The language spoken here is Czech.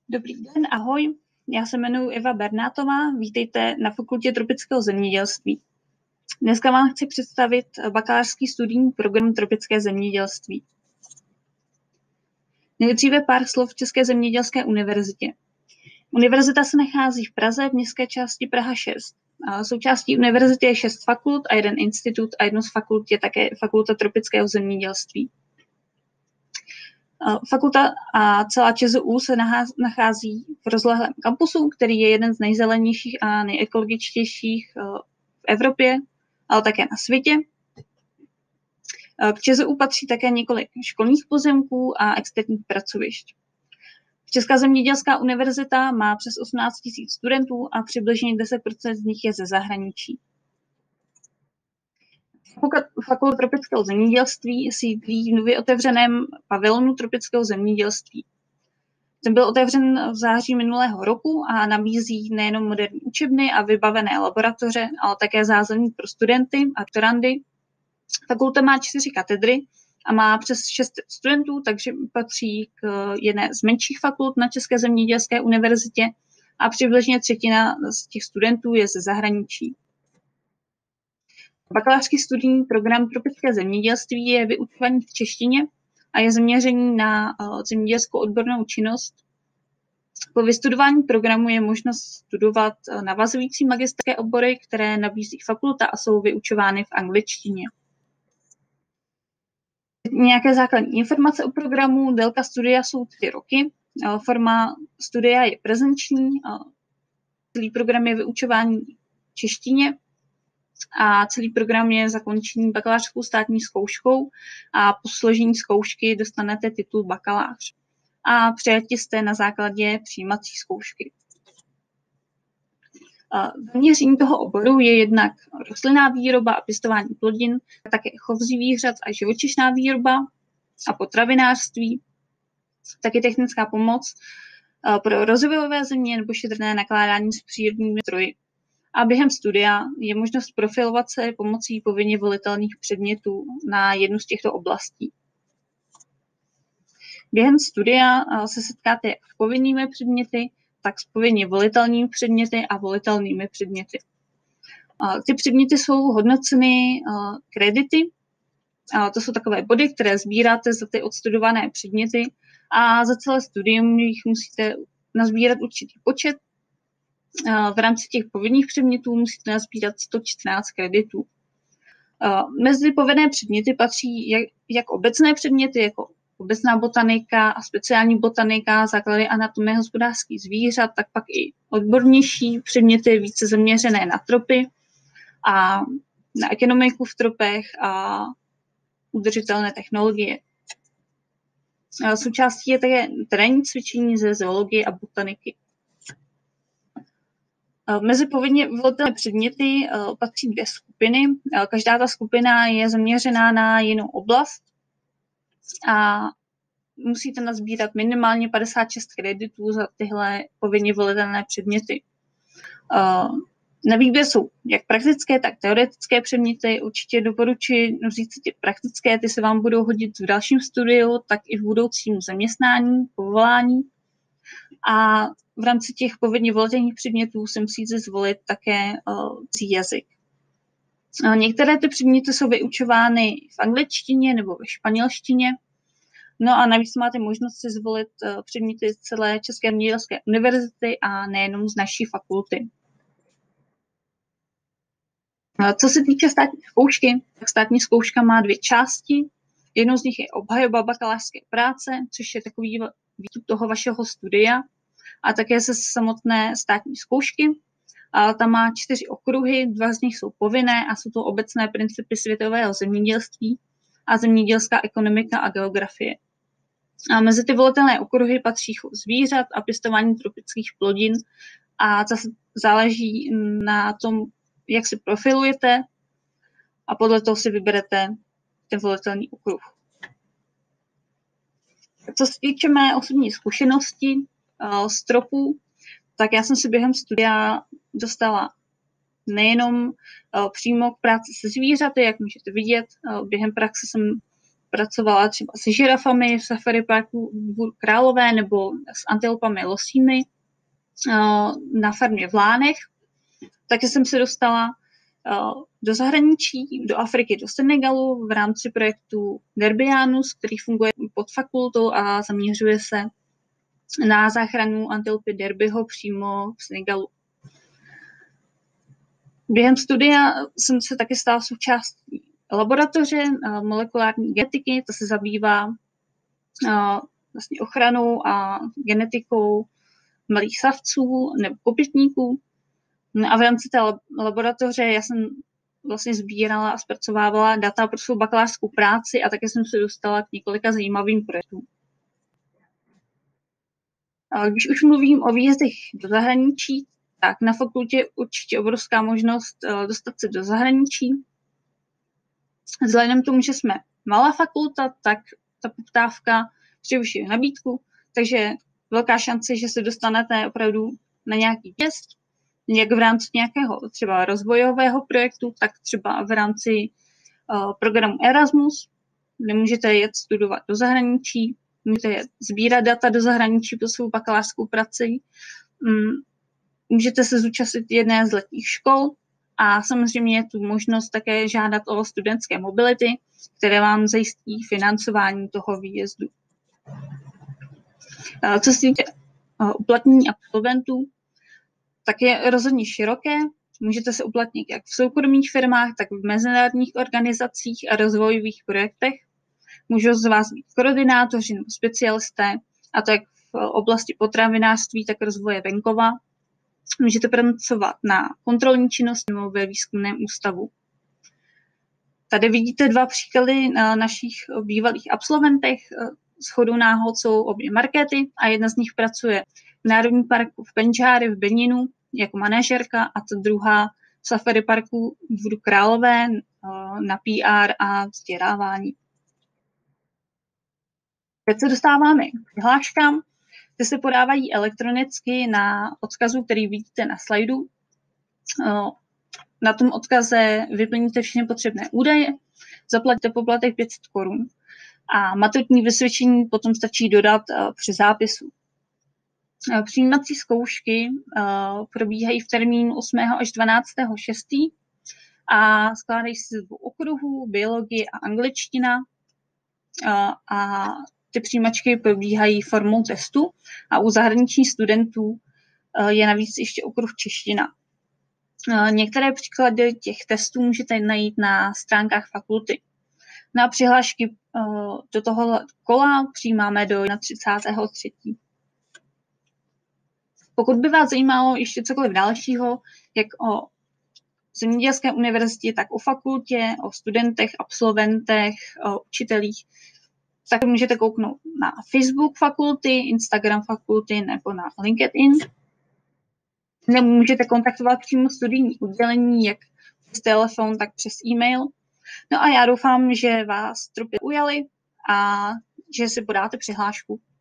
Dobrý den, ahoj. Já se jmenuji Eva Bernátová, vítejte na Fakultě tropického zemědělství. Dneska vám chci představit bakalářský studijní program tropické zemědělství. Nejdříve pár slov České zemědělské univerzitě. Univerzita se nachází v Praze v městské části Praha 6. Součástí univerzity je 6 fakult a 1 institut a jednou z fakult je také Fakulta tropického zemědělství. Fakulta a celá ČZÚ se nachází v rozlehlém kampusu, který je jeden z nejzelenějších a nejekologičtějších v Evropě, ale také na světě. K ČZÚ patří také několik školních pozemků a externích pracovišť. Česká zemědělská univerzita má přes 18 000 studentů a přibližně 10% z nich je ze zahraničí. Fakulta tropického zemědělství sídlí v nově otevřeném pavilonu tropického zemědělství. Ten byl otevřen v září minulého roku a nabízí nejenom moderní učebny a vybavené laboratoře, ale také zázemí pro studenty a doktorandy. Fakulta má 4 katedry a má přes 600 studentů, takže patří k jedné z menších fakult na České zemědělské univerzitě a přibližně 1/3 z těch studentů je ze zahraničí. Bakalářský studijní program tropické zemědělství je vyučovaný v češtině a je zaměřený na zemědělskou odbornou činnost. Po vystudování programu je možnost studovat navazující magisterské obory, které nabízí fakulta a jsou vyučovány v angličtině. Nějaké základní informace o programu. Délka studia jsou 3 roky. Forma studia je prezenční. Celý program je vyučování v češtině. A celý program je zakončený bakalářskou státní zkouškou a po složení zkoušky dostanete titul bakalář. A přijati jste na základě přijímací zkoušky. Zaměření toho oboru je jednak rostlinná výroba a pěstování plodin, také chov zvířat a živočišná výroba a potravinářství, také technická pomoc pro rozvojové země nebo šetrné nakládání s přírodními zdroji. A během studia je možnost profilovat se pomocí povinně volitelných předmětů na jednu z těchto oblastí. Během studia se setkáte jak s povinnými předměty, tak s povinně volitelnými předměty a volitelnými předměty. Ty předměty jsou hodnoceny kredity. To jsou takové body, které sbíráte za ty odstudované předměty a za celé studium jich musíte nazbírat určitý počet. V rámci těch povinných předmětů musíte nazbírat 114 kreditů. Mezi povinné předměty patří jak obecné předměty, jako obecná botanika a speciální botanika, základy anatomie hospodářských zvířat, tak pak i odbornější předměty více zaměřené na tropy a na ekonomiku v tropech a udržitelné technologie. Součástí je také terénní cvičení ze zoologie a botaniky. Mezi povinně volitelné předměty patří 2 skupiny. Každá ta skupina je zaměřená na jinou oblast a musíte nazbírat minimálně 56 kreditů za tyhle povinně volitelné předměty. Na výběr jsou jak praktické, tak teoretické předměty. Určitě doporučuji vzít si ty praktické, ty se vám budou hodit v dalším studiu, tak i v budoucím zaměstnání, povolání. A v rámci těch povinně volitelných předmětů si musíte zvolit také cizí jazyk. Některé ty předměty jsou vyučovány v angličtině nebo ve španělštině. No a navíc máte možnost si zvolit předměty z celé České zemědělské univerzity a nejenom z naší fakulty. Co se týče státní zkoušky, tak státní zkouška má 2 části. Jednou z nich je obhajoba bakalářské práce, což je takový výstup toho vašeho studia, a také se samotné státní zkoušky. A tam má 4 okruhy, 2 z nich jsou povinné a jsou to obecné principy světového zemědělství a zemědělská ekonomika a geografie. A mezi ty volitelné okruhy patří chov zvířat a pěstování tropických plodin a zase záleží na tom, jak si profilujete a podle toho si vyberete ten volitelný okruh. Co se týče mé osobní zkušenosti z tropů, tak já jsem si během studia dostala nejenom přímo k práci se zvířaty, jak můžete vidět, během praxe jsem pracovala třeba se žirafami v Safari Parku Králové nebo s antilopami losími na farmě v Lánech. Taky jsem se dostala do zahraničí, do Afriky, do Senegalu v rámci projektu Derbianus, který funguje pod fakultou a zaměřuje se na záchranu antilopy derbyho přímo v Senegalu. Během studia jsem se taky stala součástí laboratoře molekulární genetiky, to se zabývá vlastně ochranou a genetikou malých savců nebo kopytníků. A v rámci té laboratoře já jsem vlastně sbírala a zpracovávala data pro svou bakalářskou práci a také jsem se dostala k několika zajímavým projektům. Když už mluvím o výjezdech do zahraničí, tak na fakultě je určitě obrovská možnost dostat se do zahraničí. Vzhledem k tomu, že jsme malá fakulta, tak ta poptávka převyšuje nabídku, takže velká šance, že se dostanete opravdu na nějaký výjezd, jak v rámci nějakého třeba rozvojového projektu, tak třeba v rámci programu Erasmus, kde můžete jet studovat do zahraničí, můžete jet sbírat data do zahraničí pro svou bakalářskou praci, můžete se zúčastnit jedné z letních škol a samozřejmě je tu možnost také žádat o studentské mobility, které vám zajistí financování toho výjezdu. Co se týče uplatnění absolventů, tak je rozhodně široké. Můžete se uplatnit jak v soukromých firmách, tak v mezinárodních organizacích a rozvojových projektech. Můžou z vás být koordinátoři nebo specialisté, a to jak v oblasti potravinářství, tak rozvoje venkova. Můžete pracovat na kontrolní činnosti nebo ve výzkumném ústavu. Tady vidíte dva příklady našich bývalých absolventech. Shodou náhod jsou obě Markéty a jedna z nich pracuje v Národním parku v Pendžáry v Beninu jako manažerka a ta druhá v Safari Parku v Králové na PR a vzdělávání. Teď se dostáváme k přihláškám, ty se podávají elektronicky na odkazu, který vidíte na slajdu. Na tom odkaze vyplníte všechny potřebné údaje, zaplatíte poplatek 500 korun a maturitní vysvědčení potom stačí dodat při zápisu. Přijímací zkoušky probíhají v termínu 8. až 12. 6. a skládají se z 2 okruhů, biologie a angličtina. A ty přijímačky probíhají formou testu a u zahraničních studentů je navíc ještě okruh čeština. Některé příklady těch testů můžete najít na stránkách fakulty. Na přihlášky do toho kola přijímáme do 31.3. Pokud by vás zajímalo ještě cokoliv dalšího, jak o Zemědělské univerzitě, tak o fakultě, o studentech, absolventech, o učitelích, tak můžete kouknout na Facebook fakulty, Instagram fakulty nebo na LinkedIn. Nebo můžete kontaktovat přímo studijní oddělení, jak přes telefon, tak přes e-mail. No a já doufám, že vás trupě ujali a že si podáte přihlášku.